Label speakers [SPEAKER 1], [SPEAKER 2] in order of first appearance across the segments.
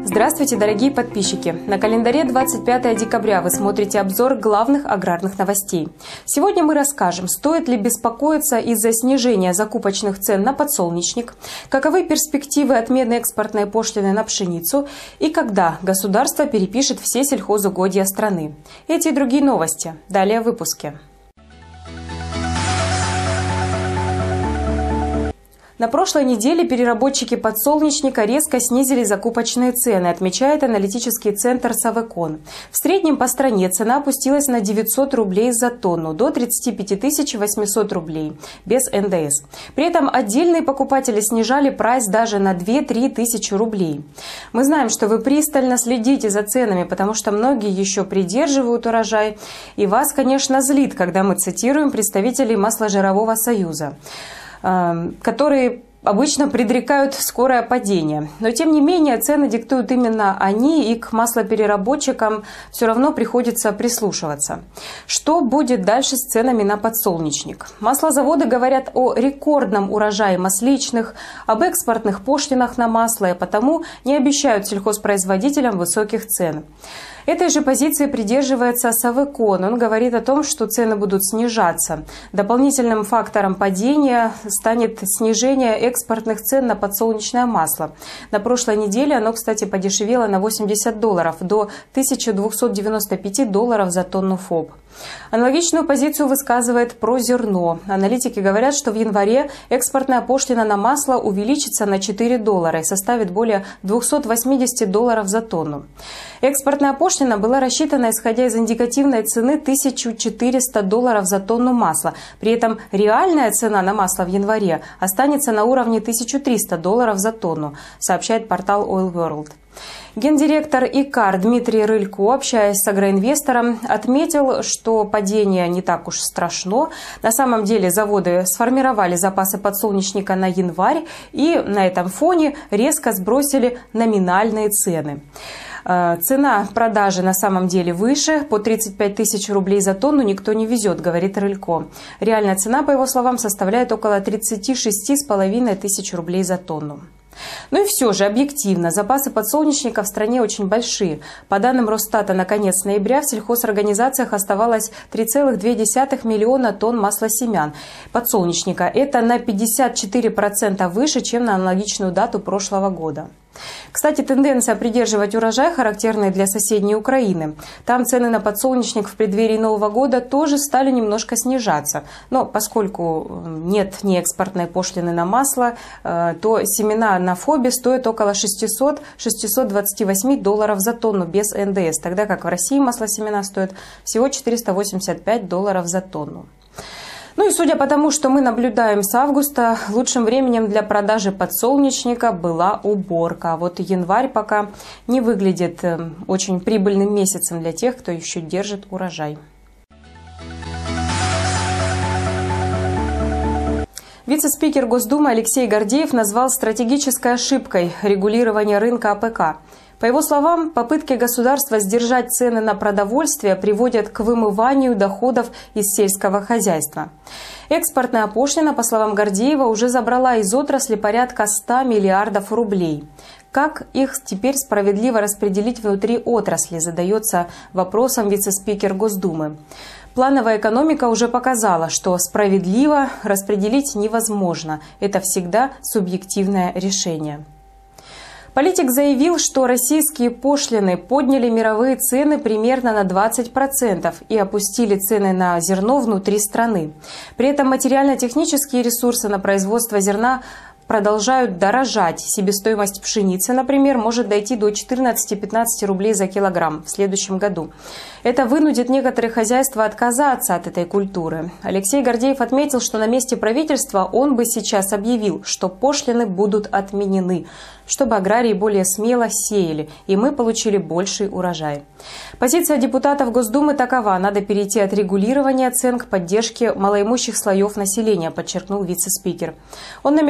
[SPEAKER 1] Здравствуйте, дорогие подписчики! На календаре 25 декабря вы смотрите обзор главных аграрных новостей. Сегодня мы расскажем, стоит ли беспокоиться из-за снижения закупочных цен на подсолнечник, каковы перспективы отмены экспортной пошлины на пшеницу и когда государство перепишет все сельхозугодья страны. Эти и другие новости далее в выпуске. На прошлой неделе переработчики подсолнечника резко снизили закупочные цены, отмечает аналитический центр Савекон. В среднем по стране цена опустилась на 900 рублей за тонну, до 35 800 рублей, без НДС. При этом отдельные покупатели снижали прайс даже на 2-3 тысячи рублей. Мы знаем, что вы пристально следите за ценами, потому что многие еще придерживают урожай. И вас, конечно, злит, когда мы цитируем представителей Масложирового союза, которые обычно предрекают скорое падение. Но, тем не менее, цены диктуют именно они, и к маслопереработчикам все равно приходится прислушиваться. Что будет дальше с ценами на подсолнечник? Маслозаводы говорят о рекордном урожае масличных, об экспортных пошлинах на масло, и потому не обещают сельхозпроизводителям высоких цен. Этой же позиции придерживается Савекон. Он говорит о том, что цены будут снижаться. Дополнительным фактором падения станет снижение экспортных цен на подсолнечное масло. На прошлой неделе оно, кстати, подешевело на $80, до $1295 за тонну ФОБ. Аналогичную позицию высказывает про зерно. Аналитики говорят, что в январе экспортная пошлина на масло увеличится на $4 и составит более $280 за тонну. Экспортная пошлина была рассчитана, исходя из индикативной цены $1400 за тонну масла. При этом реальная цена на масло в январе останется на уровне $1300 за тонну, сообщает портал Oil World. Гендиректор ИКАР Дмитрий Рылько, общаясь с агроинвестором, отметил, что падение не так уж страшно. На самом деле заводы сформировали запасы подсолнечника на январь и на этом фоне резко сбросили номинальные цены. Цена продажи на самом деле выше, по 35 тысяч рублей за тонну никто не везет, говорит Рылько. Реальная цена, по его словам, составляет около 36,5 тысяч рублей за тонну. Ну и все же, объективно, запасы подсолнечника в стране очень большие. По данным Росстата, на конец ноября в сельхозорганизациях оставалось 3,2 миллиона тонн маслосемян подсолнечника. Это на 54% выше, чем на аналогичную дату прошлого года. Кстати, тенденция придерживать урожай характерна для соседней Украины. Там цены на подсолнечник в преддверии Нового года тоже стали немножко снижаться. Но поскольку нет ни экспортной пошлины на масло, то семена на ФОБе стоят около $600–628 за тонну без НДС, тогда как в России маслосемена стоят всего $485 за тонну. Ну и судя по тому, что мы наблюдаем с августа, лучшим временем для продажи подсолнечника была уборка. А вот январь пока не выглядит очень прибыльным месяцем для тех, кто еще держит урожай. Вице-спикер Госдумы Алексей Гордеев назвал стратегической ошибкой регулирование рынка АПК. По его словам, попытки государства сдержать цены на продовольствие приводят к вымыванию доходов из сельского хозяйства. Экспортная пошлина, по словам Гордеева, уже забрала из отрасли порядка 100 миллиардов рублей. Как их теперь справедливо распределить внутри отрасли, задается вопросом вице-спикер Госдумы. Плановая экономика уже показала, что справедливо распределить невозможно. Это всегда субъективное решение. Политик заявил, что российские пошлины подняли мировые цены примерно на 20% и опустили цены на зерно внутри страны. При этом материально-технические ресурсы на производство зерна продолжают дорожать. Себестоимость пшеницы, например, может дойти до 14–15 рублей за килограмм в следующем году. Это вынудит некоторые хозяйства отказаться от этой культуры. Алексей Гордеев отметил, что на месте правительства он бы сейчас объявил, что пошлины будут отменены, чтобы аграрии более смело сеяли, и мы получили больший урожай. Позиция депутатов Госдумы такова: надо перейти от регулирования цен к поддержке малоимущих слоев населения, подчеркнул вице-спикер. Он намекнул, что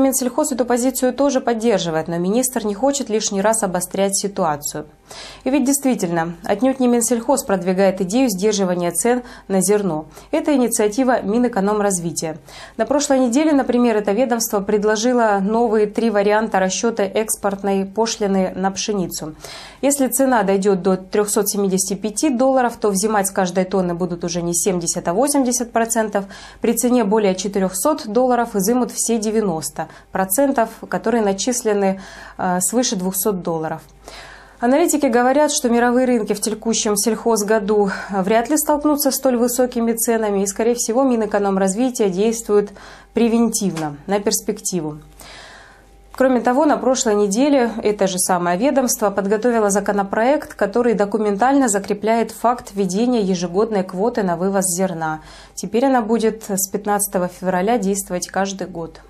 [SPEAKER 1] Минсельхоз эту позицию тоже поддерживает, но министр не хочет лишний раз обострять ситуацию. И ведь действительно, отнюдь не Минсельхоз продвигает идею сдерживания цен на зерно. Это инициатива Минэкономразвития. На прошлой неделе, например, это ведомство предложило новые 3 варианта расчета экспортной пошлины на пшеницу. Если цена дойдет до $375, то взимать с каждой тонны будут уже не 70, а 80%. При цене более $400 изымут все 90%, которые начислены свыше $200. Аналитики говорят, что мировые рынки в текущем сельхозгоду вряд ли столкнутся с столь высокими ценами, и, скорее всего, Минэкономразвития действует превентивно, на перспективу. Кроме того, на прошлой неделе это же самое ведомство подготовило законопроект, который документально закрепляет факт введения ежегодной квоты на вывоз зерна. Теперь она будет с 15 февраля действовать каждый год.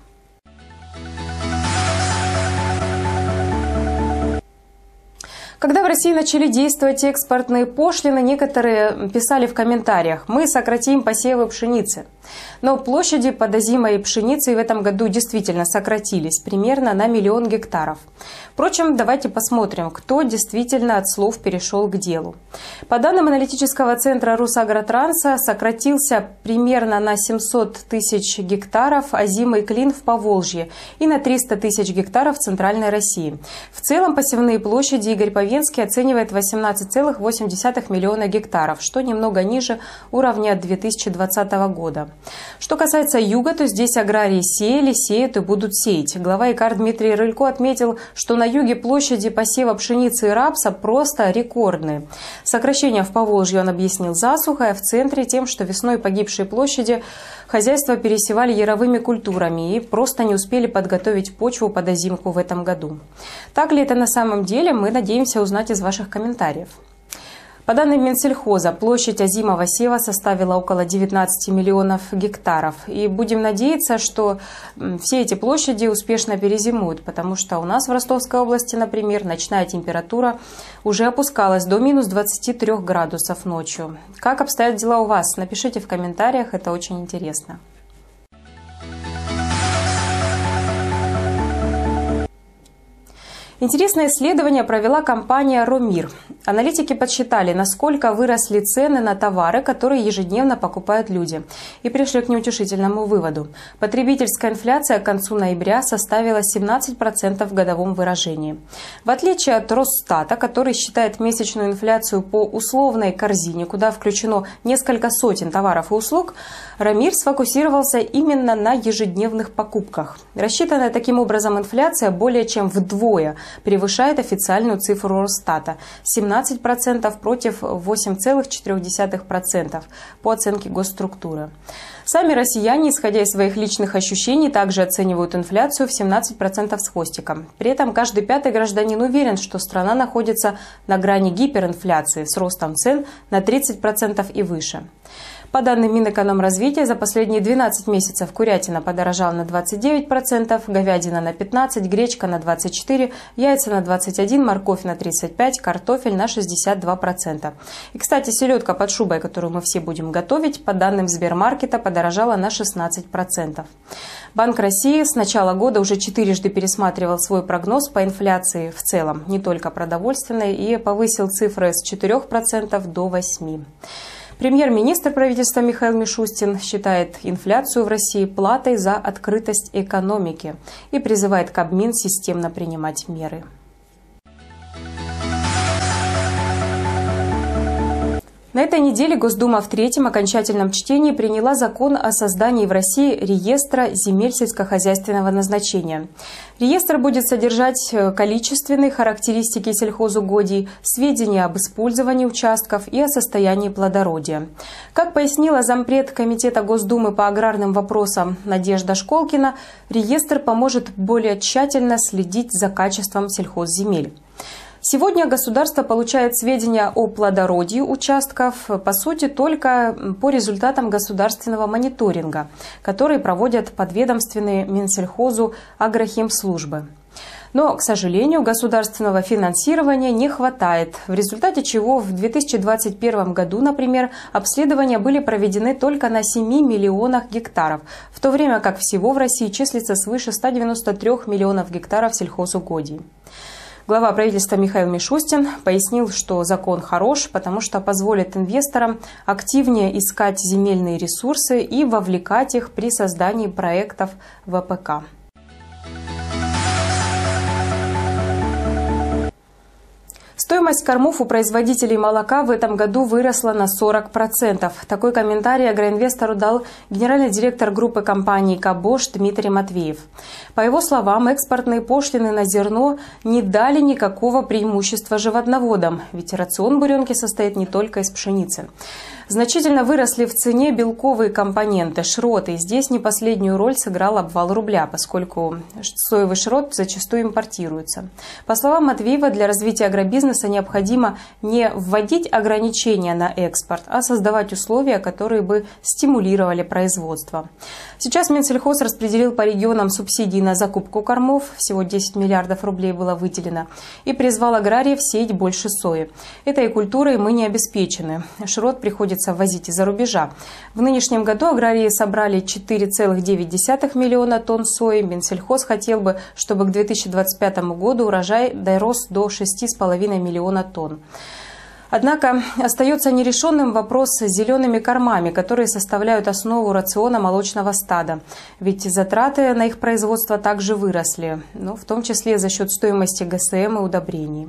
[SPEAKER 1] Когда в России начали действовать экспортные пошлины, некоторые писали в комментариях: «Мы сократим посевы пшеницы». Но площади под озимой пшеницей в этом году действительно сократились примерно на 1 миллион гектаров. Впрочем, давайте посмотрим, кто действительно от слов перешел к делу. По данным аналитического центра Русагротранса, сократился примерно на 700 тысяч гектаров озимый клин в Поволжье и на 300 тысяч гектаров в Центральной России. В целом посевные площади Игорь Павенский оценивает 18,8 миллиона гектаров, что немного ниже уровня 2020 года. Что касается юга, то здесь аграрии сеяли, сеют и будут сеять. Глава ИКАР Дмитрий Рылько отметил, что на юге площади посева пшеницы и рапса просто рекордные. Сокращение в Поволжье он объяснил засухой, а в центре тем, что весной погибшие площади хозяйства пересевали яровыми культурами и просто не успели подготовить почву под озимку в этом году. Так ли это на самом деле, мы надеемся узнать из ваших комментариев. По данным Минсельхоза, площадь озимого сева составила около 19 миллионов гектаров. И будем надеяться, что все эти площади успешно перезимуют, потому что у нас в Ростовской области, например, ночная температура уже опускалась до минус 23 градусов ночью. Как обстоят дела у вас? Напишите в комментариях, это очень интересно. Интересное исследование провела компания «Ромир». Аналитики подсчитали, насколько выросли цены на товары, которые ежедневно покупают люди, и пришли к неутешительному выводу. Потребительская инфляция к концу ноября составила 17% в годовом выражении. В отличие от Росстата, который считает месячную инфляцию по условной корзине, куда включено несколько сотен товаров и услуг, «Ромир» сфокусировался именно на ежедневных покупках. Рассчитанная таким образом инфляция более чем вдвое превышает официальную цифру Росстата – 17% против 8,4% по оценке госструктуры. Сами россияне, исходя из своих личных ощущений, также оценивают инфляцию в 17% с хвостиком. При этом каждый 5-й гражданин уверен, что страна находится на грани гиперинфляции с ростом цен на 30% и выше. По данным Минэкономразвития, за последние 12 месяцев курятина подорожала на 29%, говядина на 15%, гречка на 24%, яйца на 21%, морковь на 35%, картофель на 62%. И, кстати, селедка под шубой, которую мы все будем готовить, по данным Сбермаркета, подорожала на 16%. Банк России с начала года уже 4-жды пересматривал свой прогноз по инфляции в целом, не только продовольственной, и повысил цифры с 4% до 8%. Премьер-министр правительства Михаил Мишустин считает инфляцию в России платой за открытость экономики и призывает Кабмин системно принимать меры. На этой неделе Госдума в 3-м окончательном чтении приняла закон о создании в России реестра земель сельскохозяйственного назначения. Реестр будет содержать количественные характеристики сельхозугодий, сведения об использовании участков и о состоянии плодородия. Как пояснила зампред Комитета Госдумы по аграрным вопросам Надежда Школкина, реестр поможет более тщательно следить за качеством сельхозземель. Сегодня государство получает сведения о плодородии участков, по сути, только по результатам государственного мониторинга, который проводят подведомственные Минсельхозу агрохимслужбы. Но, к сожалению, государственного финансирования не хватает, в результате чего в 2021 году, например, обследования были проведены только на 7 миллионах гектаров, в то время как всего в России числится свыше 193 миллионов гектаров сельхозугодий. Глава правительства Михаил Мишустин пояснил, что закон хорош, потому что позволит инвесторам активнее искать земельные ресурсы и вовлекать их при создании проектов ВПК. Стоимость кормов у производителей молока в этом году выросла на 40%. Такой комментарий агроинвестору дал генеральный директор группы компании «Кабош» Дмитрий Матвеев. По его словам, экспортные пошлины на зерно не дали никакого преимущества животноводам, ведь рацион буренки состоит не только из пшеницы. Значительно выросли в цене белковые компоненты, шроты. Здесь не последнюю роль сыграл обвал рубля, поскольку соевый шрот зачастую импортируется. По словам Матвеева, для развития агробизнеса необходимо не вводить ограничения на экспорт, а создавать условия, которые бы стимулировали производство. Сейчас Минсельхоз распределил по регионам субсидии на закупку кормов, всего 10 миллиардов рублей было выделено, и призвал аграриев сеять больше сои. Этой культурой мы не обеспечены. Шрот приходится ввозить из-за рубежа. В нынешнем году аграрии собрали 4,9 миллиона тонн сои. Минсельхоз хотел бы, чтобы к 2025 году урожай дорос до 6,5 миллиона тонн. Однако остается нерешенным вопрос с зелеными кормами, которые составляют основу рациона молочного стада. Ведь затраты на их производство также выросли, в том числе за счет стоимости ГСМ и удобрений.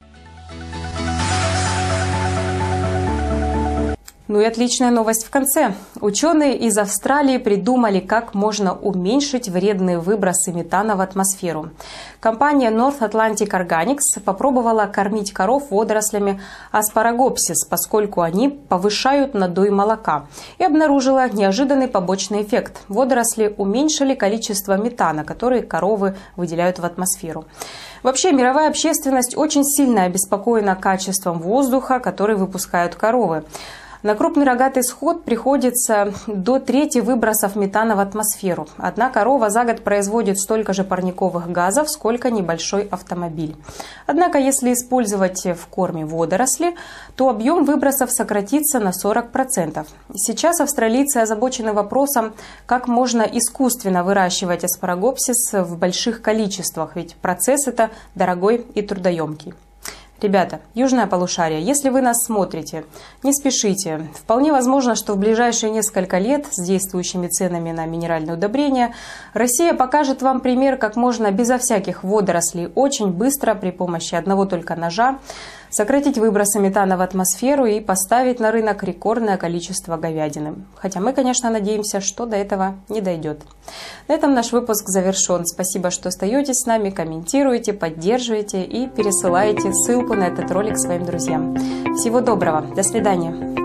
[SPEAKER 1] Ну и отличная новость в конце. Ученые из Австралии придумали, как можно уменьшить вредные выбросы метана в атмосферу. Компания North Atlantic Organics попробовала кормить коров водорослями аспарагопсис, поскольку они повышают надой молока, и обнаружила неожиданный побочный эффект. Водоросли уменьшили количество метана, который коровы выделяют в атмосферу. Вообще, мировая общественность очень сильно обеспокоена качеством воздуха, который выпускают коровы. На крупный рогатый скот приходится до трети выбросов метана в атмосферу. Одна корова за год производит столько же парниковых газов, сколько небольшой автомобиль. Однако, если использовать в корме водоросли, то объем выбросов сократится на 40%. Сейчас австралийцы озабочены вопросом, как можно искусственно выращивать аспарагопсис в больших количествах, ведь процесс это дорогой и трудоемкий. Ребята, южное полушарие, если вы нас смотрите, не спешите. Вполне возможно, что в ближайшие несколько лет с действующими ценами на минеральные удобрения Россия покажет вам пример, как можно безо всяких водорослей очень быстро при помощи одного только ножа сократить выбросы метана в атмосферу и поставить на рынок рекордное количество говядины. Хотя мы, конечно, надеемся, что до этого не дойдет. На этом наш выпуск завершен. Спасибо, что остаетесь с нами, комментируете, поддерживаете и пересылаете ссылку на этот ролик своим друзьям. Всего доброго. До свидания.